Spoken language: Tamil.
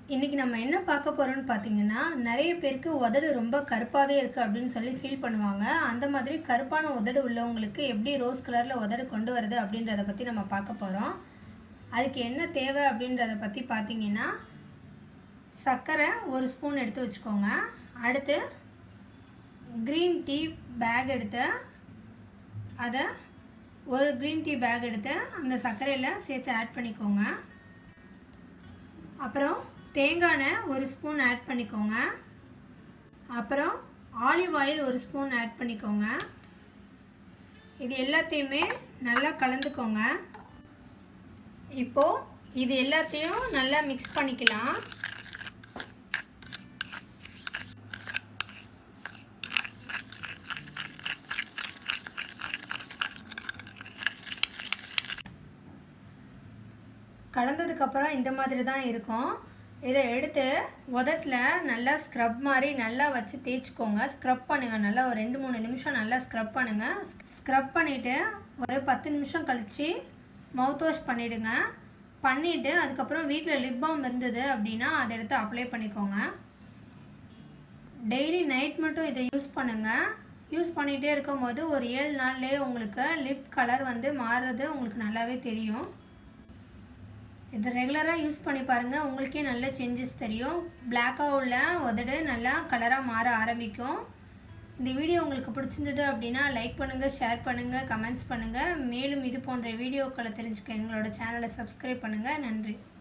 இன்றைக்கி நம்ம என்ன பார்க்க போகிறோம்னு பார்த்தீங்கன்னா, நிறைய பேருக்கு உதடு ரொம்ப கருப்பாகவே இருக்குது அப்படின்னு சொல்லி ஃபீல் பண்ணுவாங்க. அந்த மாதிரி கருப்பான உதடு உள்ளவங்களுக்கு எப்படி ரோஸ் கலரில் உதடு கொண்டு வருது அப்படின்றத பற்றி நம்ம பார்க்க போகிறோம். அதுக்கு என்ன தேவை அப்படின்றத பற்றி பார்த்தீங்கன்னா, சர்க்கரை 1 ஸ்பூன் எடுத்து வச்சுக்கோங்க. அடுத்து க்ரீன் டீ பேக் எடுத்து அதை ஒரு க்ரீன் டீ பேக் எடுத்து அந்த சர்க்கரையில் சேர்த்து ஆட் பண்ணிக்கோங்க. அப்புறம் தேங்காய் எண்ணெய் 1 ஸ்பூன் ஆட் பண்ணிக்கோங்க. அப்புறம் ஆலிவ் ஆயில் 1 ஸ்பூன் ஆட் பண்ணிக்கோங்க. இது எல்லாத்தையுமே நல்லா கலந்துக்கோங்க. இப்போது இது எல்லாத்தையும் நல்லா மிக்ஸ் பண்ணிக்கலாம். கலந்ததுக்கப்புறம் இந்த மாதிரி தான் இருக்கும். இதை எடுத்து உதட்டில் நல்லா ஸ்க்ரப் மாதிரி நல்லா வச்சு தேய்ச்சிக்கோங்க. ஸ்க்ரப் பண்ணுங்கள். நல்லா ஒரு 2-3 நிமிஷம் நல்லா ஸ்க்ரப் பண்ணுங்கள். ஸ்க்ரப் பண்ணிவிட்டு ஒரு 10 நிமிஷம் கழித்து மவுத் வாஷ் பண்ணிவிடுங்க. பண்ணிவிட்டு அதுக்கப்புறம் வீட்டில் லிப் பாம் இருந்தது அப்படின்னா அதை எடுத்து அப்ளை பண்ணிக்கோங்க. டெய்லி நைட் மட்டும் இதை யூஸ் பண்ணுங்கள். யூஸ் பண்ணிகிட்டே இருக்கும்போது ஒரு 7 நாள்லேயே உங்களுக்கு லிப் கலர் மாறுறது உங்களுக்கு நல்லாவே தெரியும். இதை ரெகுலராக யூஸ் பண்ணி பாருங்கள். உங்களுக்கே நல்ல சேஞ்சஸ் தெரியும். பிளாக்காக உள்ள உதடு நல்லா கலராக மாற ஆரம்பிக்கும். இந்த வீடியோ உங்களுக்கு பிடிச்சிருந்தது அப்படின்னா லைக் பண்ணுங்கள், ஷேர் பண்ணுங்கள், கமெண்ட்ஸ் பண்ணுங்கள். மேலும் இது போன்ற வீடியோக்களை தெரிஞ்சுக்க எங்களோட சேனலை சப்ஸ்கிரைப் பண்ணுங்கள். நன்றி.